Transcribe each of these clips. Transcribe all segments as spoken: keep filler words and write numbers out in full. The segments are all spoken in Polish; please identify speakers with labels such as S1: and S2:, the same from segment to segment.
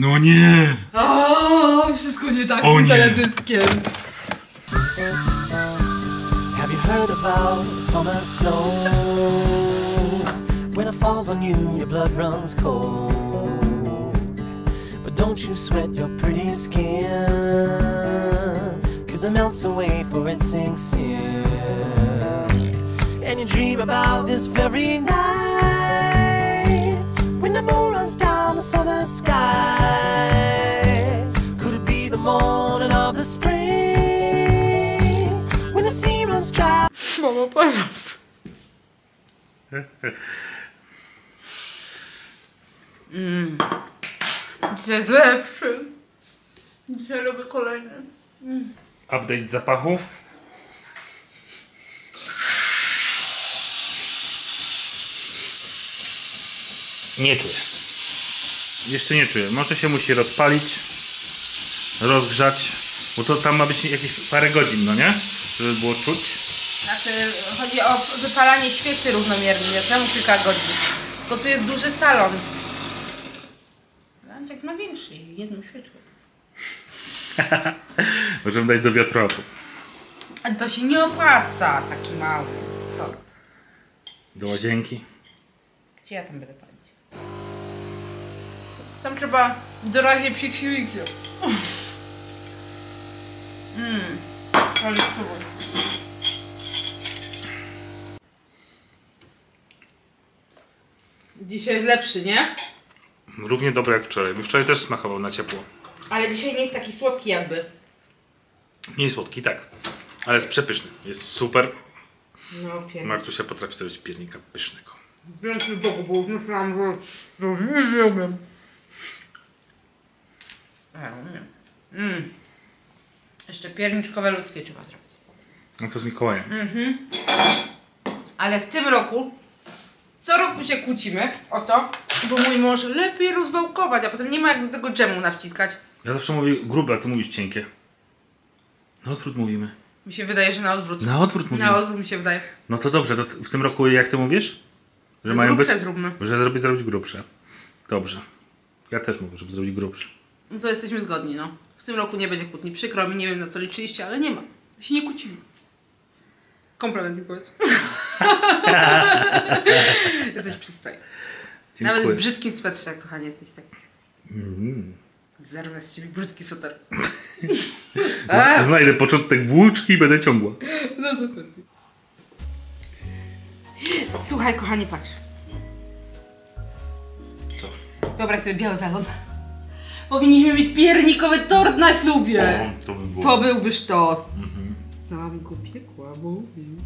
S1: No nie!
S2: O, wszystko nie tak
S1: z
S2: teledyskiem.
S3: Have you heard about summer snow? When it falls on you, your blood runs cold. But don't you sweat your pretty skin, 'cause it melts away for it sinks in. And you dream about this very night, when the moon runs down the summer sky. Could it be the morning of the spring, when the sea runs dry?
S2: Mama, proszę. Mm. Dzisiaj jest lepszy. Dzisiaj robię kolejny. Mm.
S1: Update zapachu. Nie czuję. Jeszcze nie czuję. Może się musi rozpalić, rozgrzać, bo to tam ma być jakieś parę godzin, no nie? Żeby było czuć.
S2: Znaczy, chodzi o wypalanie świecy równomiernie, ja temu kilka godzin. Tylko tu jest duży salon. Lanczek ma większy, jedną świeczkę.
S1: Możemy dać do wiatropu.
S2: A to się nie opłaca, taki mały tort.
S1: Do łazienki.
S2: Gdzie ja tam będę palić? Tam trzeba doraźnie przyksiwikiem. Mmm, ale spróbuj. Dzisiaj jest lepszy, nie?
S1: Równie dobry jak wczoraj. Wczoraj też smakował na ciepło.
S2: Ale dzisiaj nie jest taki słodki jakby.
S1: Nie jest słodki, tak. Ale jest przepyszny. Jest super.
S2: No pięknie.
S1: Martusia potrafi zrobić piernika pysznego.
S2: Dzięki Bogu, bo już myślałam, że że nie zjadłem. Mmm. Jeszcze pierniczkowe ludzkie trzeba zrobić.
S1: No to z Mikołajem.
S2: Mhm. Ale w tym roku co roku się kłócimy o to, bo mój mąż lepiej rozwałkować, a potem nie ma jak do tego dżemu nawciskać.
S1: Ja zawsze mówię grube, a ty mówisz cienkie. Na odwrót mówimy.
S2: Mi się wydaje, że na odwrót.
S1: Na odwrót mówimy.
S2: Na odwrót mi się wydaje.
S1: No to dobrze, to w tym roku jak ty mówisz? Że
S2: No
S1: mają być.
S2: grubsze zróbmy.
S1: Że zrobić zrobić grubsze. Dobrze. Ja też mówię, żeby zrobić grubsze.
S2: No to jesteśmy zgodni, no. W tym roku nie będzie kłótni. Przykro mi, nie wiem na co liczyliście, ale nie ma. My się nie kłócimy. Komplement mi powiedz. Jesteś przystojny. Nawet w brzydkim swetrze, kochanie, jesteś taki sexy.
S1: Mm.
S2: Zerwę z ciebie brzydki sweter.
S1: Z znajdę początek włóczki i będę ciągła.
S2: No dokładnie. Słuchaj, kochanie, patrz.
S1: Co?
S2: Wyobraź sobie biały welon. Powinniśmy mieć piernikowy tort na ślubie.
S1: O, to by było.
S2: To byłby sztos.
S1: Mhm.
S2: Sam go piekła, bo wiem.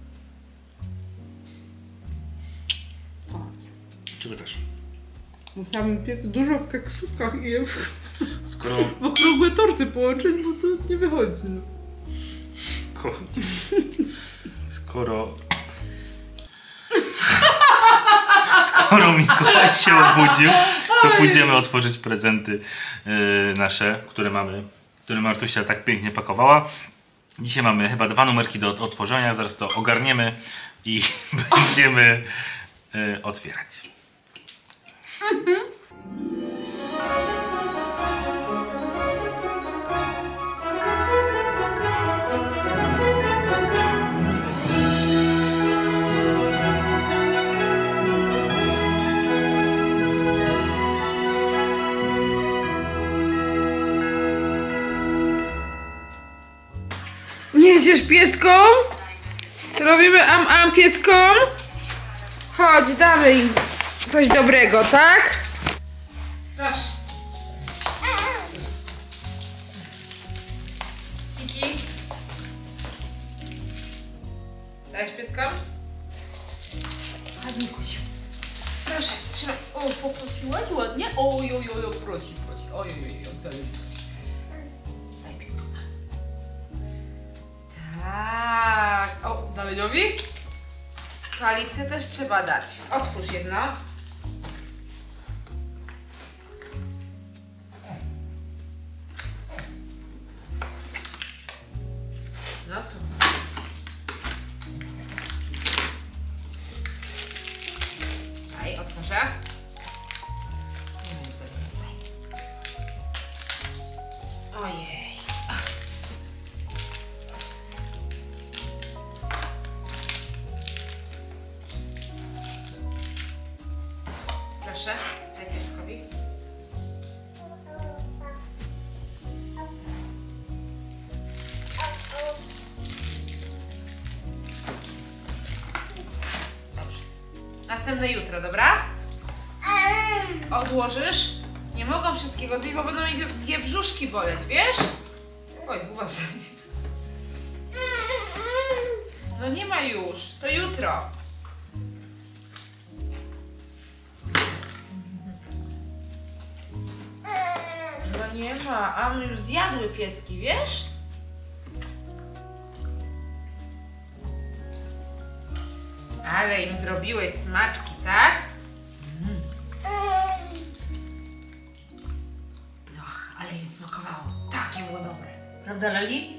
S1: Ciebie też.
S2: Musiałabym piec dużo w keksówkach i je w,
S1: Skoro...
S2: w okrągłe torty połączyć, bo to nie wychodzi. No.
S1: Kocham cię. Skoro... Skoro Mikołaj się obudził, to pójdziemy otworzyć prezenty yy, nasze, które mamy, które Martusia tak pięknie pakowała. Dzisiaj mamy chyba dwa numerki do otworzenia, zaraz to ogarniemy i będziemy yy, otwierać. Mhm.
S2: Niesiesz pieską? Robimy am am pieską? Chodź, damy im coś dobrego, tak? Proszę. Kiki? Dajesz pieską? Chodź, Mikusiu. Proszę, trzymaj. O, poprosiłaś ładnie? Oj, oj, oj, prosi, prosi. Oj, oj, oj, daj. Daj pieską. Tak. O, Dawidowi? Koalicję też trzeba dać. Otwórz jedno. No to. Daj, otworzę. Ojej. Proszę, daj Piotrkowi. Dobrze. Następne jutro, dobra? Odłożysz? Nie mogą wszystkiego zjeść, bo będą je brzuszki boleć, wiesz? Oj, uważaj. No nie ma już, to jutro. No nie ma, a one już zjadły pieski, wiesz? Ale im zrobiłeś smaczki, tak? Mm. Och, ale im smakowało. Takie było dobre. Prawda, Lali?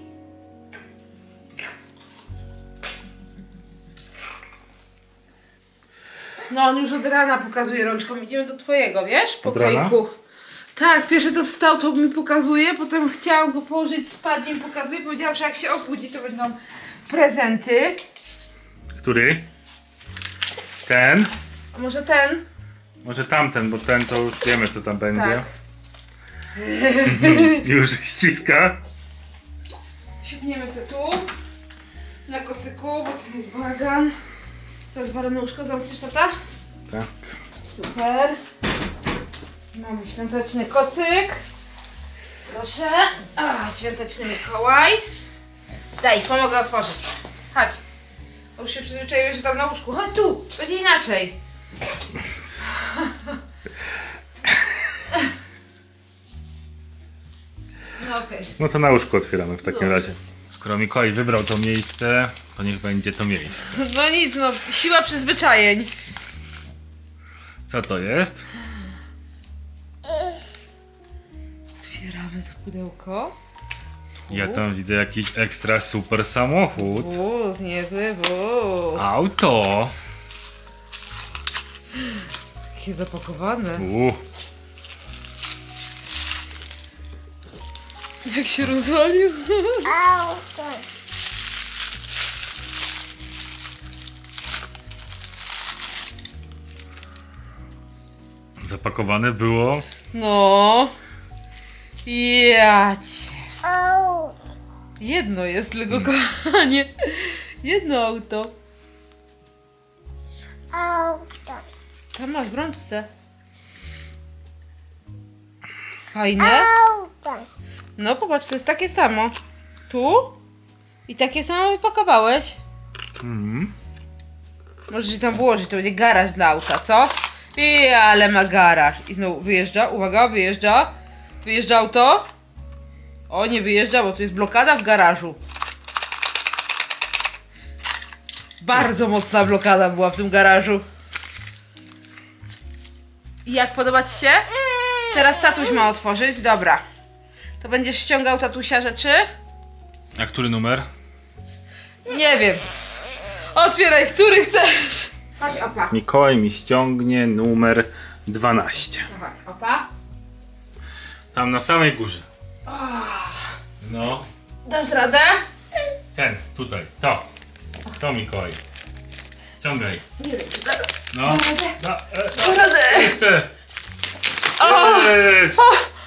S2: No on już od rana pokazuje rączką. Idziemy do twojego, wiesz? Pokoiku. Tak, pierwsze co wstał, to mi pokazuje, potem chciałam go położyć spać i mi pokazuje. Powiedziałam, że jak się obudzi, to będą prezenty.
S1: Który? Ten?
S2: A może ten?
S1: Może tamten, bo ten to już wiemy co tam będzie.
S2: Tak.
S1: Już ściska.
S2: Siupniemy sobie tu, na kocyku, bo tam jest bałagan. Teraz baranuszko, zamkniesz tata?
S1: Tak.
S2: Super. Mamy świąteczny kocyk. Proszę. A, świąteczny Mikołaj. Daj, pomogę otworzyć. Chodź. Bo już się przyzwyczaiłeś, że tam na łóżku. Chodź tu, będzie inaczej. No okej. Okay.
S1: No to na łóżku otwieramy w takim
S2: Dobrze.
S1: razie. Skoro Mikołaj wybrał to miejsce, to niech będzie to miejsce.
S2: No nic, no siła przyzwyczajeń.
S1: Co to jest?
S2: Otwieramy to pudełko.
S1: Ja tam widzę jakiś ekstra super samochód.
S2: Wóz, niezły wóz.
S1: Auto.
S2: Jakie zapakowane.
S1: U.
S2: Jak się rozwalił.
S4: Auto.
S1: Zapakowane było.
S2: No. Jacie.
S4: Auto.
S2: Jedno jest tylko, kochanie. Jedno auto.
S4: Auto.
S2: Tam masz w rączce. Fajne.
S4: Auto.
S2: No popatrz, to jest takie samo. Tu. I takie samo wypakowałeś.
S1: Mhm.
S2: Możesz je tam włożyć, to będzie garaż dla auta, co? I ale ma garaż. I znowu wyjeżdża, uwaga, wyjeżdża. Wyjeżdża auto. O, nie wyjeżdża, bo tu jest blokada w garażu. Bardzo mocna blokada była w tym garażu. I jak podoba ci się? Teraz tatuś ma otworzyć, dobra. To będziesz ściągał tatusia rzeczy?
S1: A który numer?
S2: Nie wiem. Otwieraj, który chcesz. Chodź, opa.
S1: Mikołaj mi ściągnie numer dwanaście.
S2: Chodź, opa.
S1: Tam na samej górze. No.
S2: Dasz radę?
S1: Ten, tutaj, to. To Mikołaj. Ściągaj.
S2: Nie wiem, czy da.
S1: No. No. E,
S2: Dasz radę.
S1: Jeszcze.
S2: O!
S1: Jest.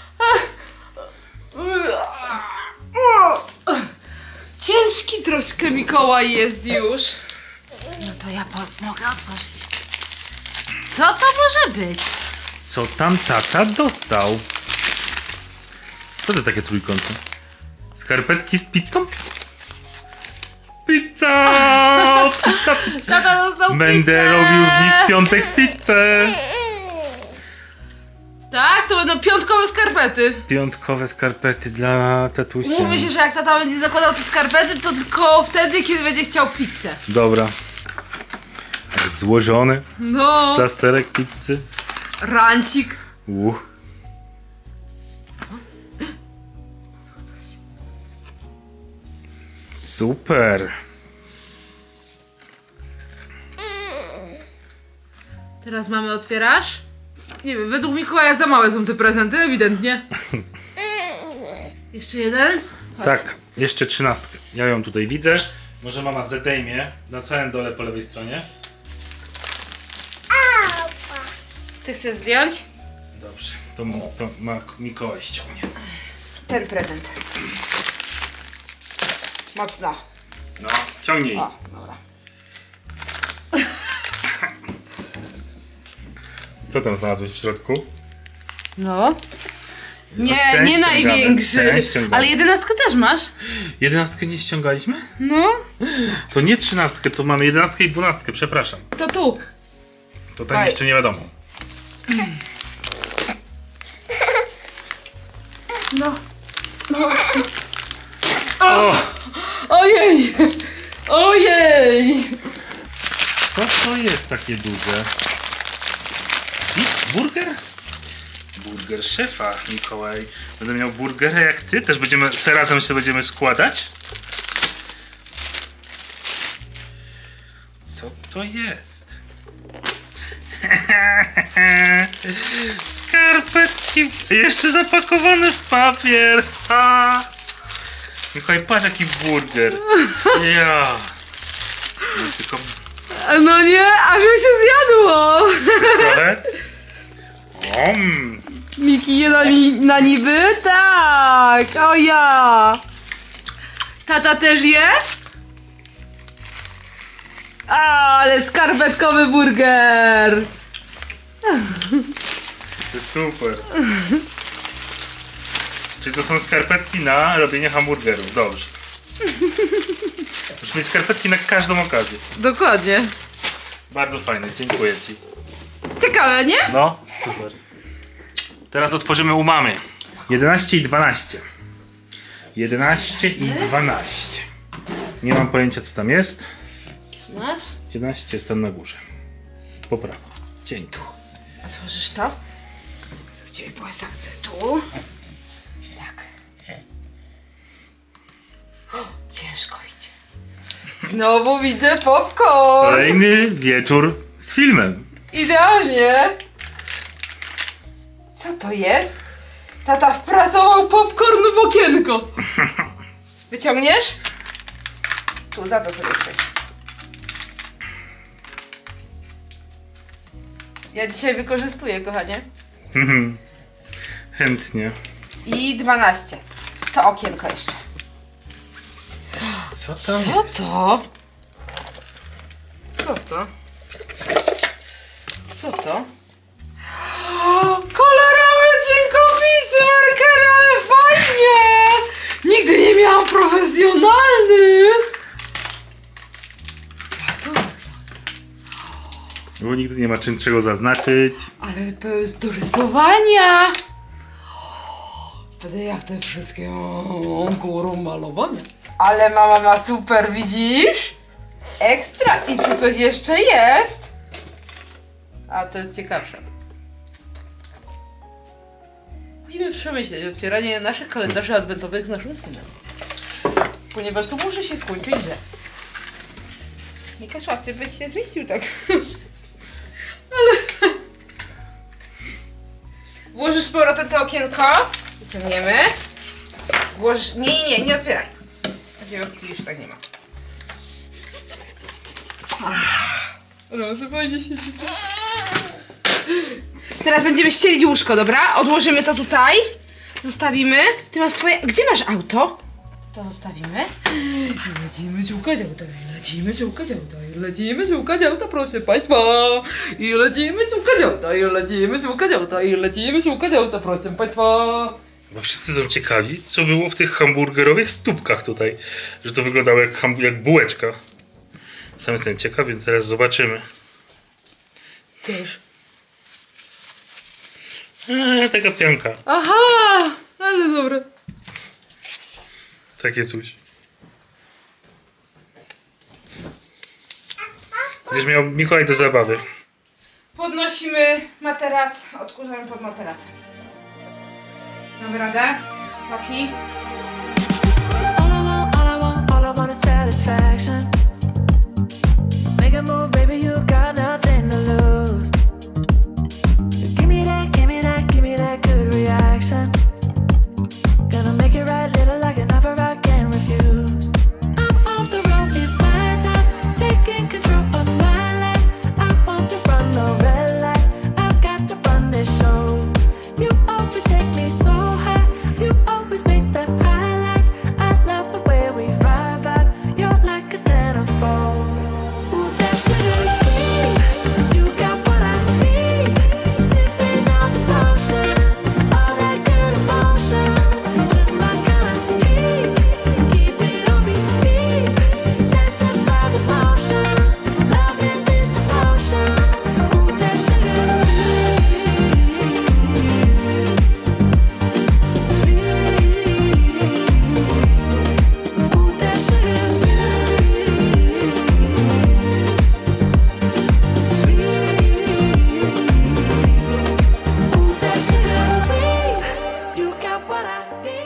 S2: Ciężki troszkę Mikołaj jest już. No to ja po mogę otworzyć. Co to może być?
S1: Co tam tata dostał? Co to jest takie trójkątne? Skarpetki z pizzą? Pizza! Pizza, pizza.
S2: Tata dostał
S1: Będę
S2: pizzę.
S1: robił w nich w piątek pizzę.
S2: Tak, to będą piątkowe skarpety.
S1: Piątkowe skarpety dla tatusia.
S2: Mówię się, że jak tata będzie zakładał te skarpety, to tylko wtedy, kiedy będzie chciał pizzę.
S1: Dobra. Złożony
S2: No,
S1: plasterek pizzy.
S2: rancik.
S1: Uh. Super.
S2: Teraz mamy otwierasz? Nie wiem, według Mikołaja za małe są te prezenty, ewidentnie. Jeszcze jeden? Chodź.
S1: Tak, jeszcze trzynastkę. Ja ją tutaj widzę. Może mama zdejmie na całym dole po lewej stronie.
S2: Ty chcesz zdjąć?
S1: Dobrze, to, to ma Mikołaj ściągnie.
S2: Ten prezent. Mocno.
S1: No, ciągnij.
S2: O, dobra.
S1: Co tam znalazłeś w środku?
S2: No. Nie,
S1: ten
S2: nie
S1: ściągamy,
S2: największy.
S1: ten ściągamy.
S2: Ale jedenastkę też masz?
S1: Jedenastkę nie ściągaliśmy?
S2: No.
S1: To nie trzynastkę, to mamy jedenastkę i dwunastkę, przepraszam.
S2: To tu.
S1: To tam
S2: Daj.
S1: jeszcze nie wiadomo.
S2: No.
S1: O!
S2: Ojej! Ojej!
S1: Co to jest takie duże? I burger? Burger szefa, Mikołaj. Będę miał burgera jak ty? Też będziemy, se razem się będziemy składać? Co to jest? Skarpetki jeszcze zapakowane w papier. Ha! Mikołaj, patrz jaki burger. Ja. No, tylko
S2: No nie, aż mi się zjadło!
S1: trochę. Om.
S2: Miki je na, mi, na niby? Tak! O ja! Tata też je? Ale skarpetkowy burger!
S1: To jest super. Czy to są skarpetki na robienie hamburgerów? Dobrze. Muszę mieć skarpetki na każdą okazję.
S2: Dokładnie.
S1: Bardzo fajne, dziękuję ci.
S2: Ciekawe, nie?
S1: No, super. Teraz otworzymy u mamy. jedenaście i dwanaście. jedenaście i dwanaście. Nie mam pojęcia co tam jest.
S2: Masz?
S1: jedenaście jest tam na górze. Po prawo. Cień tu.
S2: Otworzysz to? Zobaczymy po sakce tu. Tak. O, ciężko idzie. Znowu widzę popcorn!
S1: Kolejny wieczór z filmem.
S2: Idealnie! Co to jest? Tata wprasował popcorn w okienko. Wyciągniesz? Tu, za to sobie chcesz. Ja dzisiaj wykorzystuję, kochanie.
S1: Chętnie.
S2: I dwanaście. To okienko jeszcze.
S1: Co
S2: Co
S1: tam jest?
S2: to? Co to? Co to? Kolorowe dźwiękopisy, markery, ale fajnie! Nigdy nie miałam profesjonalnych!
S1: Bo nigdy nie ma czym czego zaznaczyć.
S2: Ale bez do rysowania! Będę jak te wszystkie górą malowania. Ale mama ma super, widzisz? Ekstra! I tu coś jeszcze jest! A to jest ciekawsze. Musimy przemyśleć otwieranie naszych kalendarzy adwentowych naszym synem. Ponieważ to muszę się skończyć źle. Mika, ty byś się zmieścił tak. Ale... Włożysz z powrotem to okienko. Wyciągniemy. Włożysz... Nie, nie, nie, nie otwieraj. Dziewiątki już tak nie ma. Ale to fajnie się... Teraz będziemy ścielić łóżko, dobra? Odłożymy to tutaj. Zostawimy. Ty masz swoje... Gdzie masz auto? To zostawimy. I lecimy ciukać auto, i lecimy ciukać auto, i lecimy ciukać auto, proszę państwa. I lecimy ciukać auto, i lecimy ciukać auto, i lecimy ciukać auto, proszę państwa.
S1: Bo wszyscy są ciekawi, co było w tych hamburgerowych stópkach tutaj. Że to wyglądało jak, hamb- jak bułeczka. Sam jestem ciekaw, więc teraz zobaczymy.
S2: Też.
S1: Eee, taka pianka.
S2: Aha, ale dobre.
S1: Takie coś. Będziesz miał Mikołaj do zabawy.
S2: Podnosimy materac, odkurzamy pod materacem. Damy radę? Maki?
S3: All I want, all I want, all I want is satisfaction. Make a move, baby, you got nothing to lose. Give me that, give me that, give me that good reaction. Gonna make it right what I need.